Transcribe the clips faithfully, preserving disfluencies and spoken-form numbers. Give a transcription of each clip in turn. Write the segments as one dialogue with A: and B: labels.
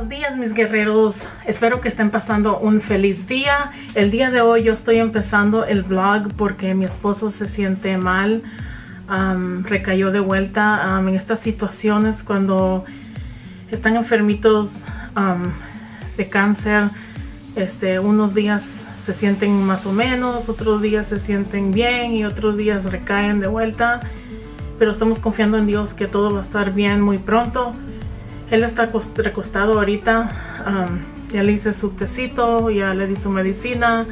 A: Buenos días mis guerreros, espero que estén pasando un feliz día. El día de hoy yo estoy empezando el vlog porque mi esposo se siente mal, um, recayó de vuelta um, en estas situaciones cuando están enfermitos um, de cáncer. Este, unos días se sienten más o menos, otros días se sienten bien y otros días recaen de vuelta, pero estamos confiando en Dios que todo va a estar bien muy pronto. Él está recostado ahorita, um, ya le hice su tecito, ya le di su medicina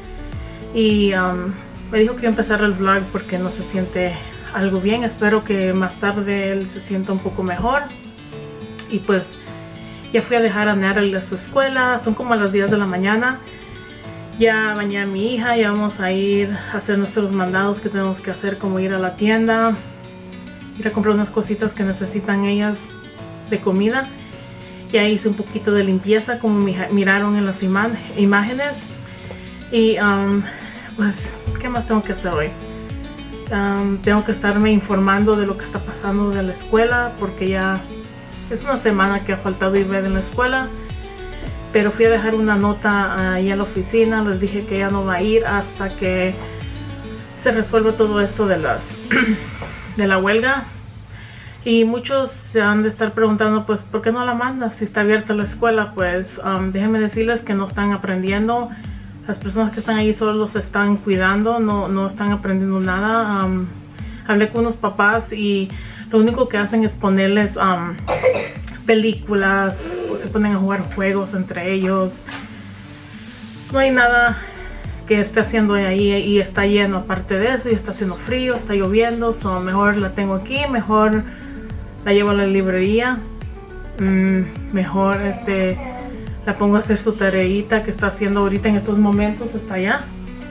A: y um, me dijo que iba a empezar el vlog porque no se siente algo bien. Espero que más tarde él se sienta un poco mejor. Y pues ya fui a dejar a Natalie a su escuela, son como a las diez de la mañana. Ya bañé a mi hija, ya vamos a ir a hacer nuestros mandados que tenemos que hacer, como ir a la tienda, ir a comprar unas cositas que necesitan ellas de comida. Ya hice un poquito de limpieza como miraron en las ima imágenes y um, pues ¿qué más tengo que hacer hoy? Um, tengo que estarme informando de lo que está pasando de la escuela porque ya es una semana que ha faltado ir en la escuela, pero fui a dejar una nota ahí a la oficina. Les dije que ya no va a ir hasta que se resuelva todo esto de las de la huelga. Y muchos se han de estar preguntando, pues, ¿por qué no la mandas si está abierta la escuela? Pues, um, déjenme decirles que no están aprendiendo. Las personas que están ahí solo los están cuidando, no, no están aprendiendo nada. Um, hablé con unos papás y lo único que hacen es ponerles um, películas, o se ponen a jugar juegos entre ellos. No hay nada que esté haciendo ahí y está lleno aparte de eso, y está haciendo frío, está lloviendo, so mejor la tengo aquí, mejor la llevo a la librería, mm, mejor este la pongo a hacer su tareita que está haciendo ahorita en estos momentos, está allá.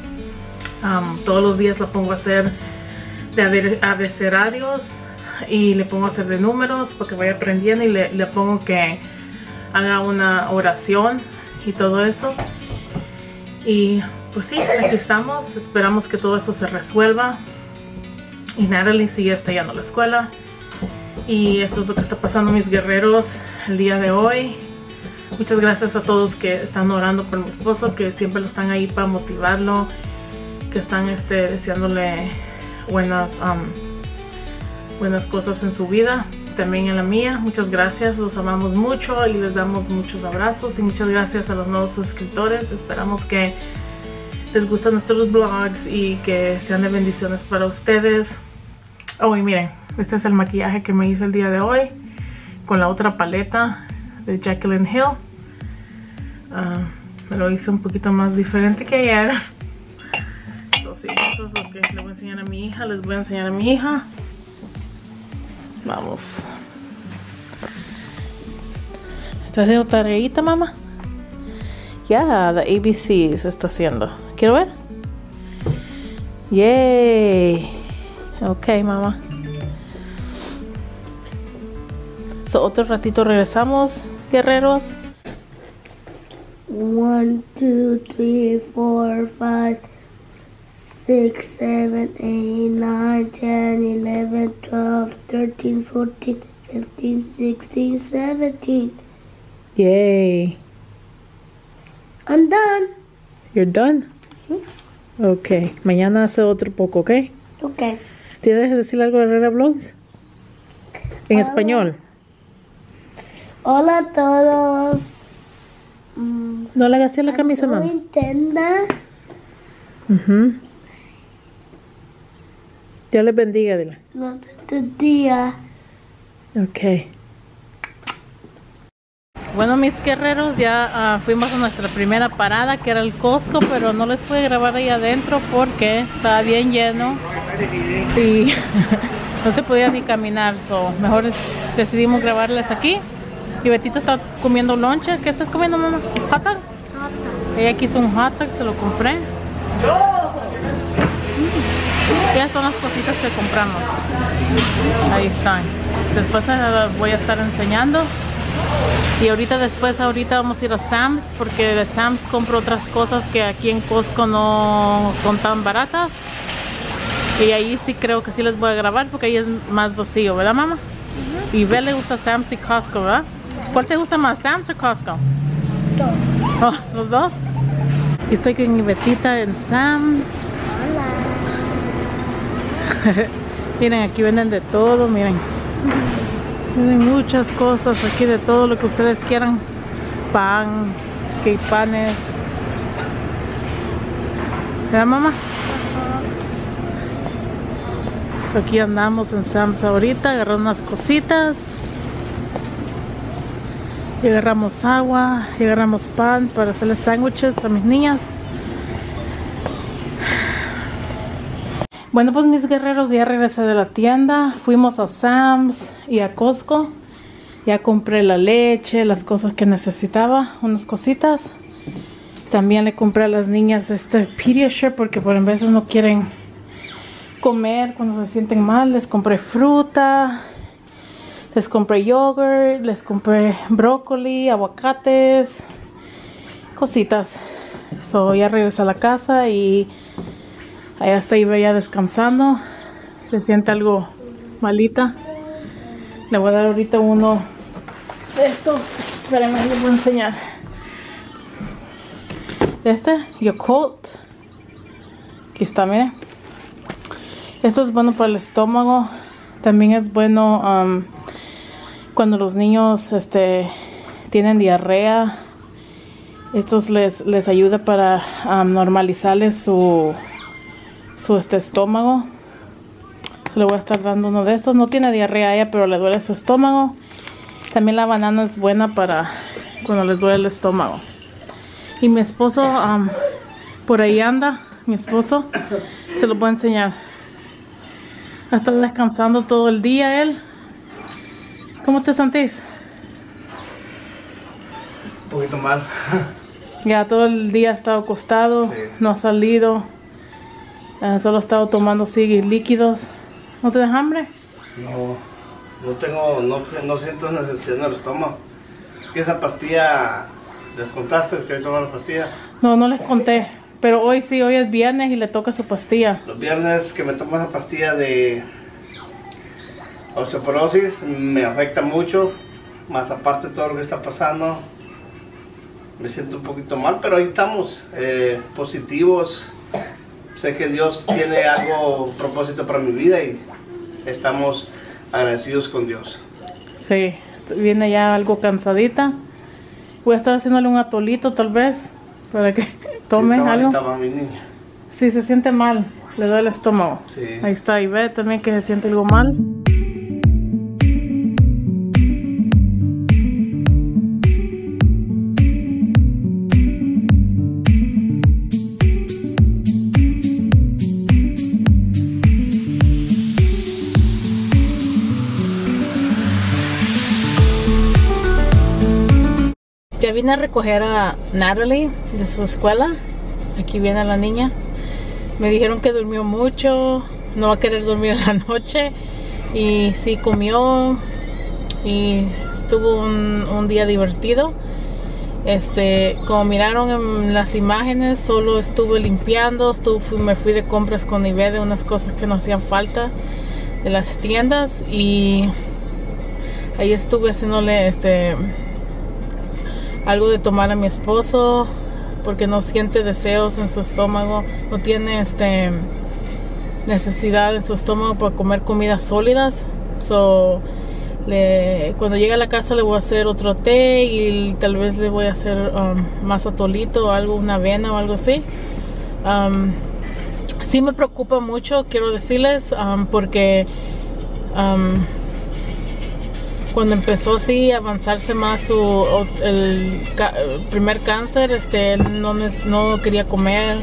A: Um, todos los días la pongo a hacer de abecedarios y le pongo a hacer de números para que vaya aprendiendo, y le, le pongo que haga una oración y todo eso. Y pues sí, aquí estamos, esperamos que todo eso se resuelva. Y Natalie sigue está yendo a la escuela. Y eso es lo que está pasando mis guerreros el día de hoy. Muchas gracias a todos que están orando por mi esposo, que siempre lo están ahí para motivarlo, que están este, deseándole buenas, um, buenas cosas en su vida, también en la mía. Muchas gracias, los amamos mucho y les damos muchos abrazos. Y muchas gracias a los nuevos suscriptores. Esperamos que les gustan nuestros vlogs y que sean de bendiciones para ustedes. Oh, y miren, este es el maquillaje que me hice el día de hoy con la otra paleta de Jaclyn Hill. Uh, me lo hice un poquito más diferente que ayer. Entonces, sí, eso es lo que le voy a enseñar a mi hija. Les voy a enseñar a mi hija. Vamos. ¿Estás haciendo tareita, mamá? Ya, yeah, la A B C se está haciendo. ¿Quiero ver? Yay. Ok, mamá. So, otro ratito regresamos, guerreros.
B: one, two, three, four, five, six, seven, eight, nine, ten, eleven, twelve, thirteen, fourteen, fifteen, sixteen, seventeen.
A: Yay.
B: I'm done.
A: You're done?
B: Mm-hmm.
A: Ok, mañana hace otro poco, ¿ok?
B: Ok.
A: ¿Tienes que decir algo de Herrera Vlogs? En
B: Hola.
A: Español.
B: Hola a todos. Mm,
A: No le hagas la camisa, mamá.
B: Intenta.
A: Uh-huh. Dios les bendiga, dile.
B: No te día.
A: Ok. Bueno, mis guerreros, ya uh, fuimos a nuestra primera parada, que era el Costco, pero no les pude grabar ahí adentro porque estaba bien lleno y no se podía ni caminar. So, mejor decidimos grabarles aquí. Y Betita está comiendo lonche. ¿Qué estás comiendo, mamá? ¿Hot dog?
B: Hot dog.
A: Ella quiso un hot dog, se lo compré. Estas son las cositas que compramos. Ahí están. Después uh, voy a estar enseñando. Y ahorita después, ahorita vamos a ir a Sam's, porque de Sam's compro otras cosas que aquí en Costco no son tan baratas. Y ahí sí creo que sí les voy a grabar porque ahí es más vacío, ¿verdad, mamá? Uh-huh. Y Belle le gusta Sam's y Costco, ¿verdad? ¿Cuál te gusta más, Sam's o Costco?
B: Dos.
A: Oh, ¿los dos? Y estoy con mi Betita en Sam's.
B: Hola.
A: Miren, aquí venden de todo, miren. Venden muchas cosas aquí, de todo lo que ustedes quieran. Pan, que panes. ¿Verdad, mamá? So, aquí andamos en Sam's ahorita, agarrando unas cositas. Y agarramos agua, y agarramos pan para hacerles sándwiches a mis niñas. Bueno, pues mis guerreros, ya regresé de la tienda. Fuimos a Sam's y a Costco. Ya compré la leche, las cosas que necesitaba, unas cositas. También le compré a las niñas este Pediasure porque por veces no quieren comer cuando se sienten mal. Les compré fruta, les compré yogurt, les compré brócoli, aguacates, cositas. So ya regresé a la casa y allá está Ibe ya descansando. Se siente algo malita. Le voy a dar ahorita uno de estos. Espérenme, les voy a enseñar. Este, Yakult. Aquí está, miren. Esto es bueno para el estómago. También es bueno um, cuando los niños este, tienen diarrea. Estos les, les ayuda para um, normalizarles su, su este, estómago. So, le voy a estar dando uno de estos. No tiene diarrea a ella, pero le duele su estómago. También la banana es buena para cuando les duele el estómago. Y mi esposo um, por ahí anda. Mi esposo se lo voy a enseñar. Está descansando todo el día él. ¿Cómo te sentís?
C: Un poquito mal.
A: Ya todo el día ha estado acostado, sí. No ha salido. Uh, solo ha estado tomando así líquidos. ¿No te da hambre?
C: No, no tengo, no, no siento necesidad en el estómago. ¿Qué esa pastilla les contaste que hoy tomar la pastilla?
A: No, no les conté. Pero hoy sí, hoy es viernes y le toca su pastilla.
C: Los viernes que me tomo esa pastilla de osteoporosis me afecta mucho. Más aparte de todo lo que está pasando, me siento un poquito mal, pero ahí estamos, eh, positivos. Sé que Dios tiene algo, un propósito para mi vida y estamos agradecidos con Dios.
A: Sí, viene ya algo cansadita. Voy a estar haciéndole un atolito tal vez, para que tome
C: sí,
A: algo.
C: Va mi niña.
A: Sí, se siente mal, le duele el estómago.
C: Sí.
A: Ahí está, y ve también que se siente algo mal. Ya vine a recoger a Natalie de su escuela. Aquí viene la niña. Me dijeron que durmió mucho, no va a querer dormir en la noche. Y sí comió y estuvo un, un día divertido. Este, como miraron en las imágenes, solo estuve limpiando, estuve, fui, me fui de compras con Ibe de unas cosas que no hacían falta de las tiendas. Y ahí estuve haciéndole este algo de tomar a mi esposo porque no siente deseos en su estómago, no tiene este necesidad en su estómago para comer comidas sólidas. So, le, cuando llegue a la casa le voy a hacer otro té y tal vez le voy a hacer um, más atolito o algo, una avena o algo así. Um, sí me preocupa mucho, quiero decirles, um, porque um, cuando empezó así a avanzarse más su el, el primer cáncer, este no, no quería comer,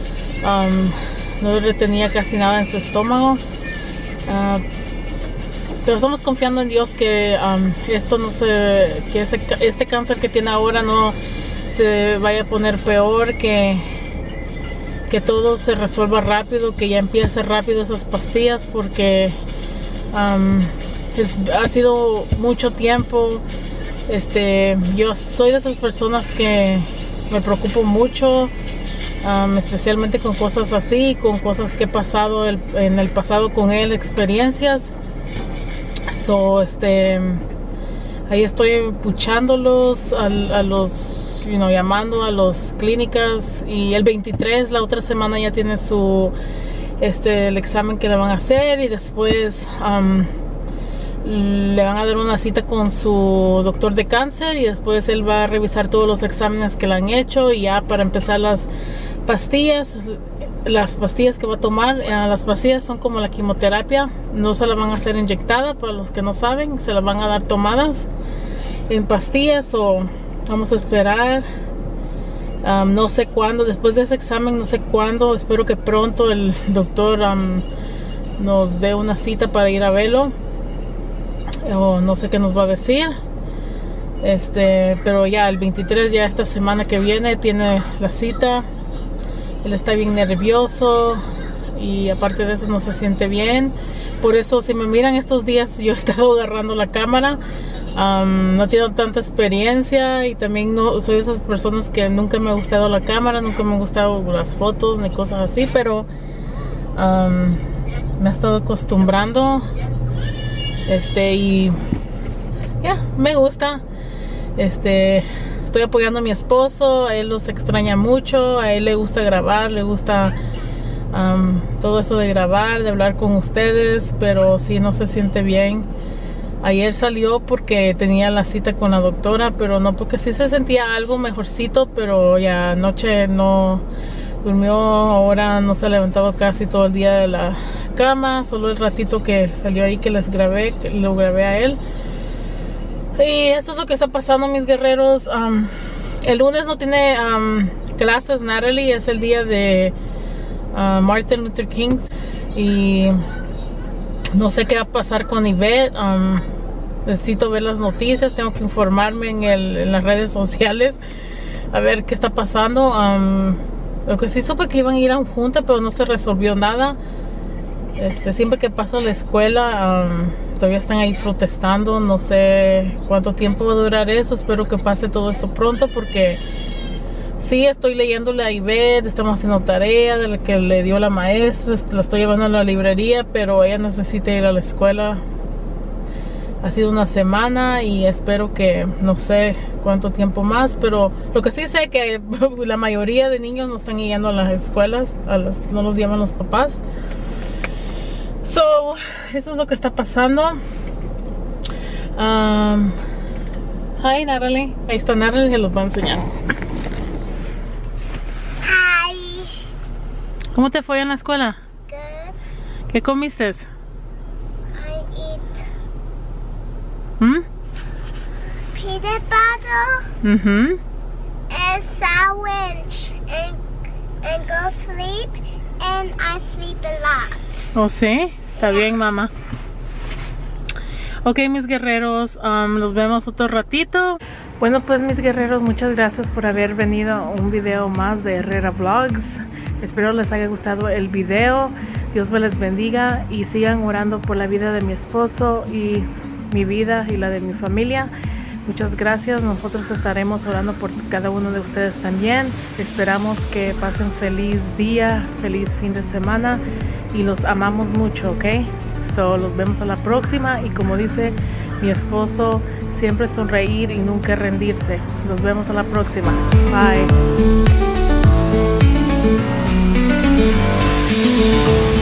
A: um, no retenía casi nada en su estómago, uh, pero estamos confiando en Dios que um, esto no se, que ese, este cáncer que tiene ahora no se vaya a poner peor, que que todo se resuelva rápido, que ya empiece rápido esas pastillas, porque um, Es, ha sido mucho tiempo. Este, yo soy de esas personas que me preocupo mucho, um, especialmente con cosas así, con cosas que he pasado el, en el pasado con él, experiencias. So, este, ahí estoy puchándolos a, a los, you know, llamando a las clínicas. Y el veintitrés, la otra semana, ya tiene su, este, el examen que le van a hacer. Y después um, le van a dar una cita con su doctor de cáncer. Y después él va a revisar todos los exámenes que le han hecho. Y ya para empezar las pastillas, las pastillas que va a tomar, eh, las pastillas son como la quimioterapia, no se la van a hacer inyectada, para los que no saben, se las van a dar tomadas en pastillas. O vamos a esperar, um, no sé cuándo, después de ese examen, no sé cuándo, espero que pronto el doctor um, nos dé una cita para ir a verlo, o no sé qué nos va a decir. Este, pero ya el veintitrés, ya esta semana que viene, tiene la cita. Él está bien nervioso y aparte de eso no se siente bien. Por eso, si me miran estos días, yo he estado agarrando la cámara. Um, no tengo tanta experiencia y también no soy de esas personas que nunca me ha gustado la cámara, nunca me han gustado las fotos ni cosas así, pero um, me he estado acostumbrando. Este, y ya, yeah, me gusta. Este... Estoy apoyando a mi esposo, a él los extraña mucho, a él le gusta grabar, le gusta um, todo eso de grabar, de hablar con ustedes, pero sí no se siente bien. Ayer salió porque tenía la cita con la doctora, pero no, porque sí se sentía algo mejorcito, pero ya anoche no durmió, ahora no se ha levantado casi todo el día de la cama, solo el ratito que salió ahí que les grabé, que lo grabé a él. Y esto es lo que está pasando, mis guerreros. Um, el lunes no tiene um, clases Natalie, es el día de uh, Martin Luther King. Y no sé qué va a pasar con Ivette. Um, necesito ver las noticias, tengo que informarme en, el, en las redes sociales a ver qué está pasando. Um, lo que sí supe que iban a ir a un junta, pero no se resolvió nada. Este, siempre que paso a la escuela, um, todavía están ahí protestando. No sé cuánto tiempo va a durar eso. Espero que pase todo esto pronto, porque sí, estoy leyéndole a Ivette, estamos haciendo tarea de la que le dio la maestra, la estoy llevando a la librería, pero ella necesita ir a la escuela. Ha sido una semana y espero que no sé cuánto tiempo más, pero lo que sí sé es que la mayoría de niños no están yendo a las escuelas, a las, no los llaman los papás. So, eso es lo que está pasando. Um, hi, Natalie. Ahí está Natalie, se los va a enseñar.
B: Hi.
A: ¿Cómo te fue en la escuela?
B: Good.
A: ¿Qué comiste?
B: I eat
A: ¿Mm?
B: peanut butter
A: Uh-huh.
B: and sandwich and and go sleep, and I sleep a lot.
A: ¿Oh, sí? Está bien, mamá. Ok, mis guerreros, um, los vemos otro ratito. Bueno, pues mis guerreros, muchas gracias por haber venido a un video más de Herrera Vlogs. Espero les haya gustado el video. Dios me les bendiga y sigan orando por la vida de mi esposo y mi vida y la de mi familia. Muchas gracias. Nosotros estaremos orando por cada uno de ustedes también. Esperamos que pasen feliz día, feliz fin de semana y los amamos mucho, ¿ok? So, los vemos a la próxima y como dice mi esposo, siempre sonreír y nunca rendirse. Nos vemos a la próxima. Bye.